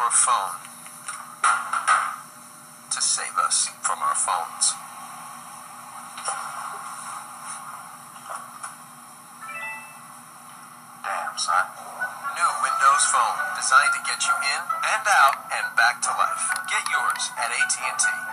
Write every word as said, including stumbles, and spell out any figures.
your phone to save us from our phones. Damn, son. New Windows Phone, designed to get you in and out and back to life. Get yours at A T and T.